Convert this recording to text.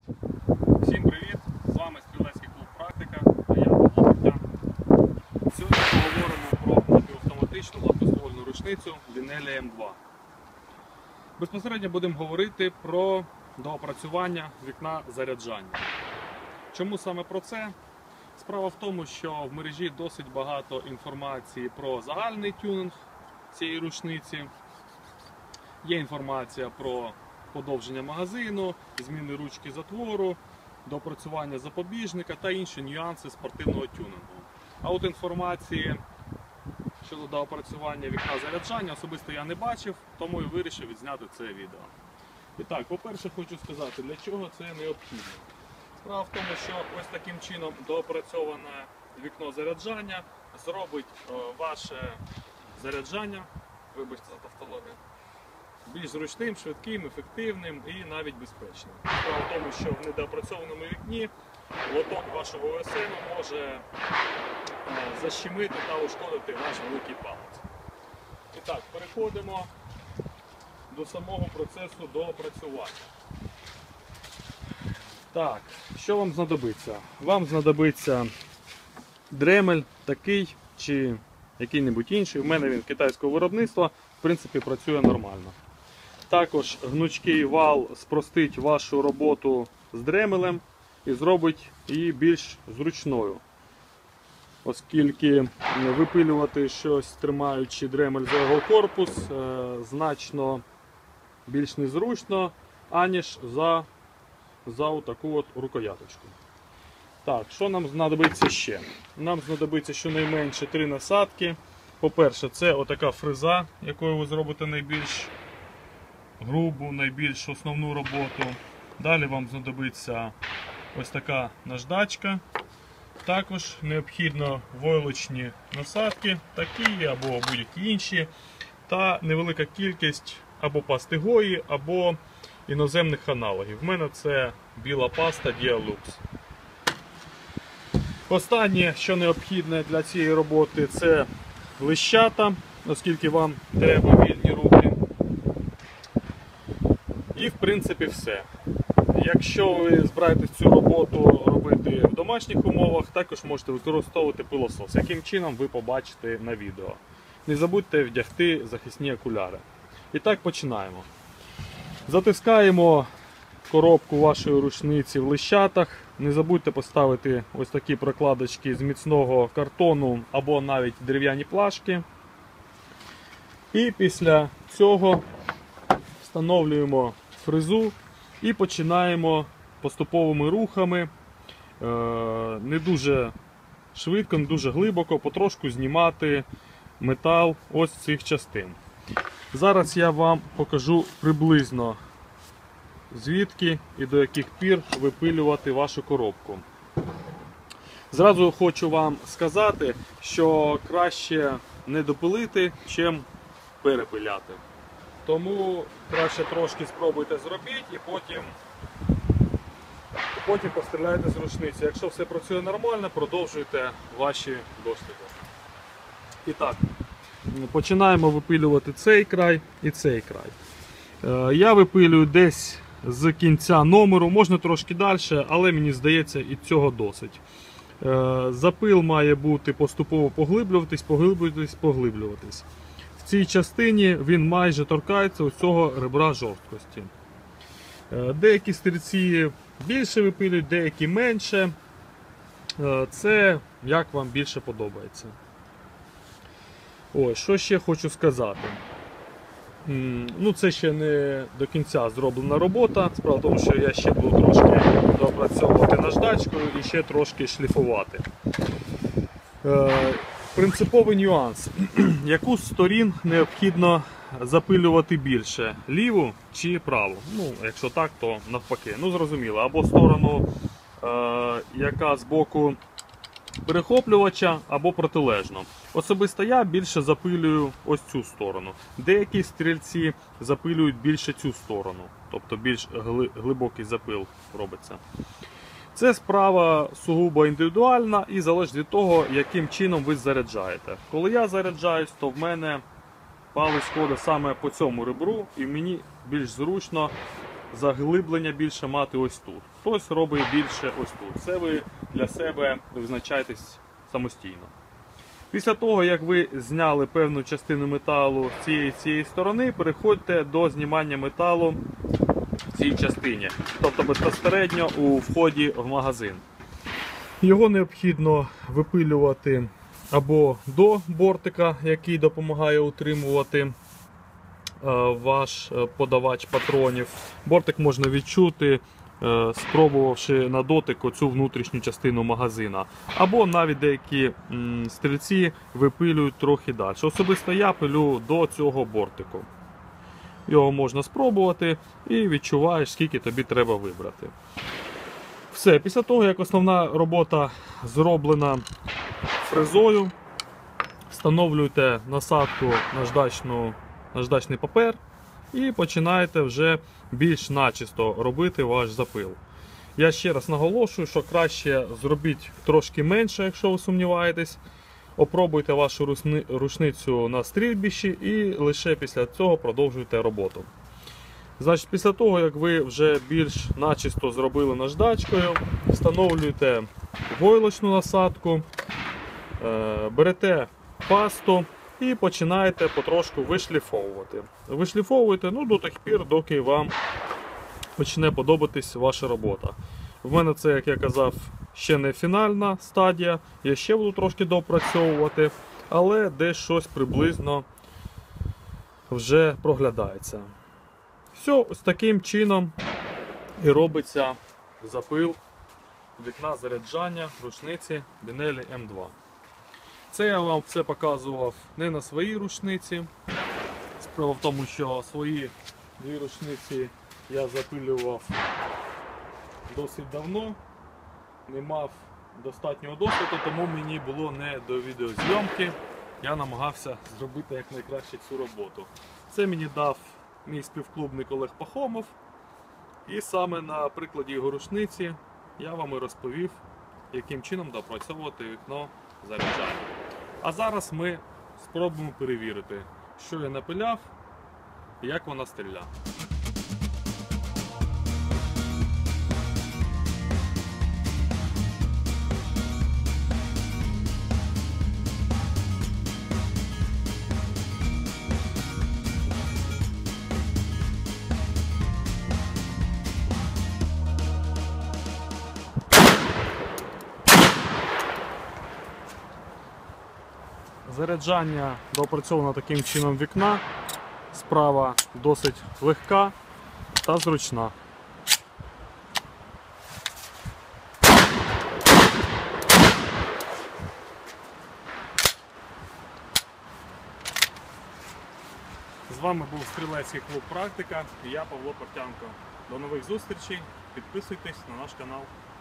Всім привіт! З вами Стрілецький клуб Практика та я Володимир. Сьогодні поговоримо про напівавтоматичну гладкоствольну рушницю Vinelli M2. Безпосередньо будемо говорити про доопрацювання вікна заряджання. Чому саме про це? Справа в тому, що в мережі досить багато інформації про загальний тюнінг цієї рушниці. Є інформація про подовження магазину, зміни ручки затвору, доопрацювання запобіжника та інші нюанси спортивного тюнінгу. А от інформації щодо доопрацювання вікна заряджання особисто я не бачив, тому і вирішив відзняти це відео. І так, по-перше, хочу сказати, для чого це необхідно. Справа в тому, що ось таким чином доопрацьоване вікно заряджання зробить ваше заряджання, вибачте за тавтологію, більш зручним, швидким, ефективним і навіть безпечним. Справа в тому, що в недоопрацьованому вікні лоток вашого ОСМ може защемити та ушкодити ваш великий палець. І так, переходимо до самого процесу доопрацювання. Так, що вам знадобиться? Вам знадобиться дремель такий чи який-небудь інший. У мене він китайського виробництва, в принципі, працює нормально. Також гнучкий вал спростить вашу роботу з дремелем і зробить її більш зручною. Оскільки випилювати щось, тримаючи дремель за його корпус, значно більш незручно, аніж за таку от рукояточку. Так, що нам знадобиться ще? Нам знадобиться щонайменше 3 насадки. По-перше, це отака фреза, якою ви зробите найбільш грубу, найбільш основну роботу. Далі вам знадобиться ось така наждачка. Також необхідно войлочні насадки, такі або будь-які інші, та невелика кількість або пасти Гої, або іноземних аналогів. У мене це біла паста Dialux. Останнє, що необхідне для цієї роботи, це лищата, оскільки вам треба вільні руки. І в принципі все. Якщо ви збираєтесь цю роботу робити в домашніх умовах, також можете використовувати пилосос, яким чином ви побачите на відео. Не забудьте вдягти захисні окуляри. І так, починаємо. Затискаємо коробку вашої рушниці в лищатах. Не забудьте поставити ось такі прокладочки з міцного картону або навіть дерев'яні плашки. І після цього встановлюємо фрезу і починаємо поступовими рухами, не дуже швидко, не дуже глибоко, потрошку знімати метал ось з цих частин. Зараз я вам покажу приблизно, звідки і до яких пір випилювати вашу коробку. Зразу хочу вам сказати, що краще не допилити, чим перепиляти. Тому краще трошки спробуйте зробити і потім постріляйте з рушниці. Якщо все працює нормально, продовжуйте ваші досліди. І так, починаємо випилювати цей край і цей край. Я випилюю десь з кінця номеру, можна трошки далі, але мені здається і цього досить. Запил має бути поступово поглиблюватись. В цій частині він майже торкається ось цього ребра жорсткості. Деякі стрільці більше випилюють, деякі менше. Це як вам більше подобається. Ось, що ще хочу сказати. Це ще не до кінця зроблена робота. Справа в тому, що я ще буду трошки доопрацьовувати наждачкою і ще трошки шліфувати. Принциповий нюанс. Яку з сторін необхідно запилювати більше? Ліву чи праву? Якщо так, то навпаки. Зрозуміло. Або сторону, яка з боку перехоплювача, або протилежно. Особисто я більше запилюю ось цю сторону. Деякі стрільці запилюють більше цю сторону. Тобто більш глибокий запил робиться. Це справа сугубо індивідуальна і залежить від того, яким чином ви заряджаєте. Коли я заряджаюсь, то в мене палець ходить саме по цьому ребру і мені більш зручно заглиблення більше мати ось тут. Хтось робить більше ось тут. Це ви для себе визначаєтесь самостійно. Після того, як ви зняли певну частину металу з цієї сторони, переходьте до знімання металу в цій частині, тобто безпосередньо у вході в магазин. Його необхідно випилювати або до бортика, який допомагає утримувати ваш подавач патронів. Бортик можна відчути, спробувавши на дотик оцю внутрішню частину магазина. Або навіть деякі стрільці випилюють трохи далі. Особисто я пилю до цього бортику. Його можна спробувати і відчуваєш, скільки тобі треба вибрати. Все, після того, як основна робота зроблена фрезою, встановлюєте насадку на наждачний папер і починаєте вже більш начисто робити ваш запил. Я ще раз наголошую, що краще зробіть трошки менше, якщо ви сумніваєтесь. Опробуйте вашу рушницю на стрільбищі і лише після цього продовжуйте роботу. Значить, після того, як ви вже більш начисто зробили наждачкою, встановлюєте войлочну насадку, берете пасту і починаєте потрошку вишліфовувати. Вишліфовуєте до тих пір, доки вам почне подобатись ваша робота. В мене це, як я казав, ще не фінальна стадія, я ще буду трошки допрацьовувати, але десь щось приблизно вже проглядається. Все, ось таким чином і робиться запил вікна заряджання рушниці Benelli M2. Це я вам все показував не на своїй рушниці. Справа в тому, що свої дві рушниці я запилював досить давно, не мав достатнього досвіду, тому мені було не до відеозйомки. Я намагався зробити якнайкраще цю роботу. Це мені дав мій співклубник Олег Пахомов. І саме на прикладі його рушниці я вам і розповів, яким чином допрацьовувати вікно заряджання. А зараз ми спробуємо перевірити, що я напиляв і як вона стріляє. Заряджання доопрацьовано таким чином вікна. Справа досить легка та зручна. З вами був стрілецький клуб «Практика» і я, Павло Портянко. До нових зустрічей, підписуйтесь на наш канал.